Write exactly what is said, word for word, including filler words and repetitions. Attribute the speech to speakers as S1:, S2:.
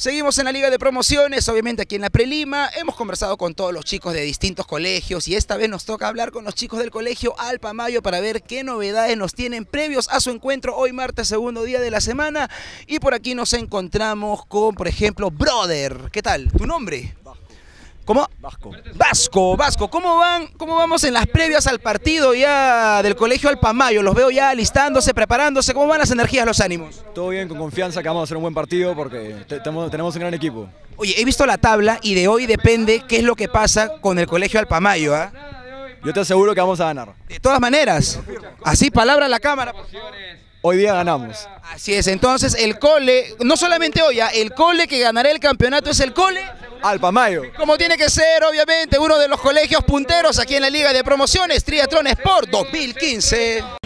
S1: Seguimos en la Liga de Promociones, obviamente aquí en la Prelima. Hemos conversado con todos los chicos de distintos colegios y esta vez nos toca hablar con los chicos del colegio Alpamayo para ver qué novedades nos tienen previos a su encuentro hoy martes, segundo día de la semana. Y por aquí nos encontramos con, por ejemplo, Brother. ¿Qué tal? ¿Tu nombre? ¿Cómo?
S2: Vasco.
S1: Vasco, Vasco. ¿Cómo van? ¿Cómo vamos en las previas al partido ya del colegio Alpamayo? Los veo ya alistándose, preparándose. ¿Cómo van las energías, los ánimos?
S2: Todo bien, con confianza que vamos a hacer un buen partido porque te- tenemos, tenemos un gran equipo.
S1: Oye, he visto la tabla y de hoy depende qué es lo que pasa con el colegio Alpamayo, ¿ah?
S2: Yo te aseguro que vamos a ganar.
S1: De todas maneras, así palabra a la cámara.
S2: Hoy día ganamos.
S1: Así es, entonces el cole, no solamente hoy, ¿ah? El cole que ganará el campeonato es el cole,
S2: Alpamayo.
S1: como tiene que ser, obviamente, uno de los colegios punteros aquí en la Liga de Promociones, Triatlón Sport dos mil quince.